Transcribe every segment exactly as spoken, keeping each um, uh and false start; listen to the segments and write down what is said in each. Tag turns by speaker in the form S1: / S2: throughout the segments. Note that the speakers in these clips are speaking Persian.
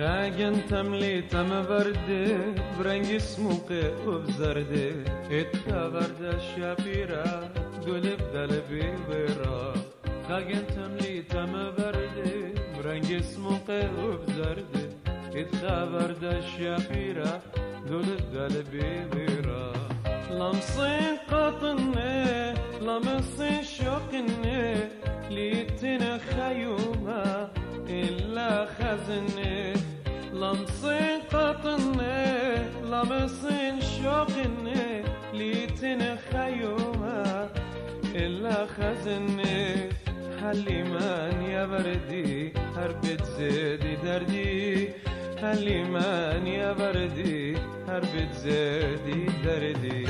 S1: خاجن تملي تم برده برنگ سموقه وبزرده اتخبرده الشابيرة قلب قلبي ورا خاجن تملي تم برده برنگ سموقه وبزرده اتخبرده الشابيرة قلب قلبي ورا لمصين قطنه لمصين شوقنه ليتنا خيومه إلا خزنه لمصين قطنه لمصين شوقنه ليتنا خيومه إلا خزنه حليمان يا بردي هربت زيدي دردي حليمان يا بردي هربت زيدي دردي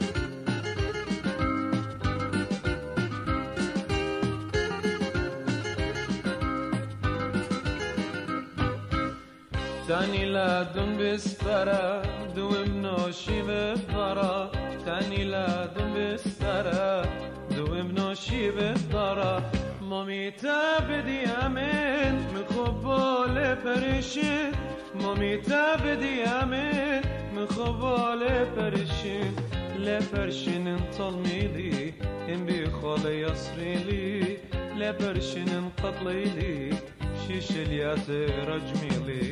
S1: تاني لا دم بسفرة دوم نوشي بالضرة تاني لا دم بسفرة دوم نوشي بالضرة مامي تابدي أمين مخبال فرشين مامي تابدي أمين مخبال فرشين لا فرشين انطلمي لي إن بخالي يصري لي لا فرشين انقطلي لي شيش اليات رجمي لي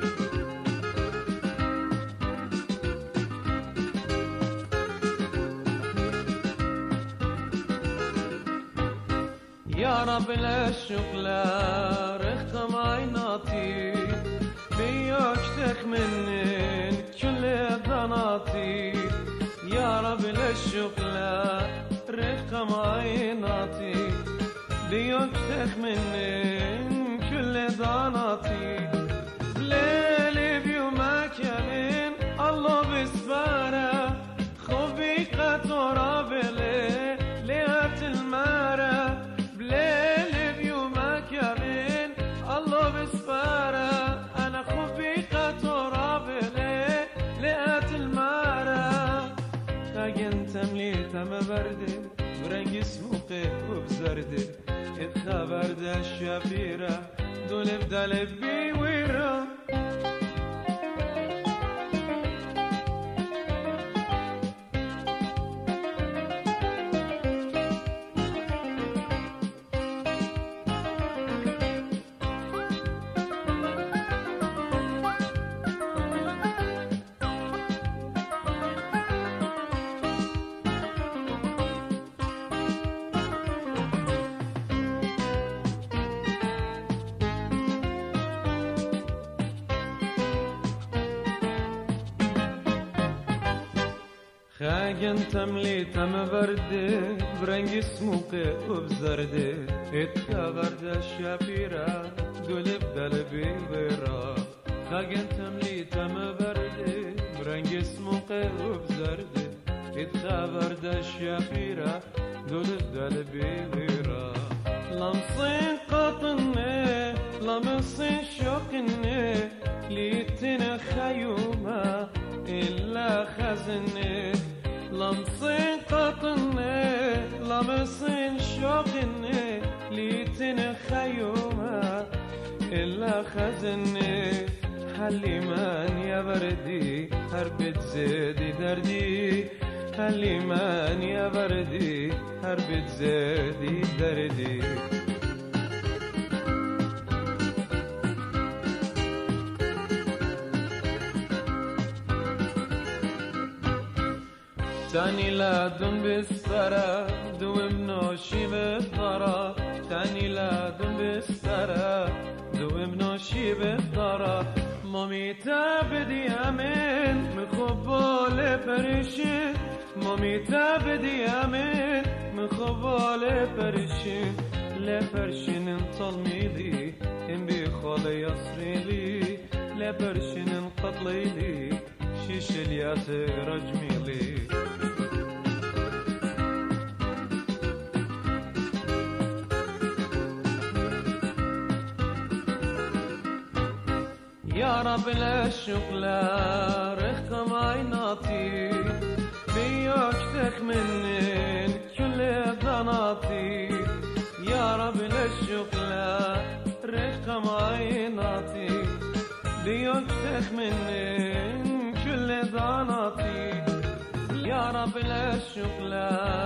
S1: يا رب لا الشغلة رخم عيناتي بيوك تخمنن كل ضناتي يا رب لا الشغلة رخم عيناتي بيوك تخمنن كل ضناتي ليلي بيومك يمين الله بسبارة خوبي قطورة بلي ليهات المارة ليلي بيومك يمين الله بسبارة أنا خوبي قطورة بلي ليهات المارة خاجن تملي تم برده برنگ سموقه وبزرده اتخبر ده الشابيرة دولب دلب بي ويرا خاجن تملي تم برده برنگ سموقه وبزرده اتخبر ده الشابيرة قلب قلبي ورا خاجن تملي تم برده برنگ سموقه وبزرده اتخبر ده الشابيرة قلب قلبي ورا لمصين قطنه لمصين شوقنه ليتنا خيومه إلا خزنه لمصين قطنه لمصين شوقنه ليتنا خيومه إلا خزنه حليمان يا بردي هربت زيدي دردي حليمان يا بردي هربت زيدي دردي تاني لا دم بسفرة دوم نوشي بالضرة تاني لا دم بسفرة دوم نوشي بالضرة مامي تابدي أمين مخبال فرشين مامي تابدي أمين مخبال فرشين لا فرشين انطلمي لي إن بخالي يصري لي لا فرشين انقطلي لي شيش اليات رجمي لي يا رب لا الشغلة رخم عيناتي بيوك تخمنن كل ضناتي يا رب لا الشغلة رخم عيناتي يكتخ منن كل ضناتي يا رب لا الشغلة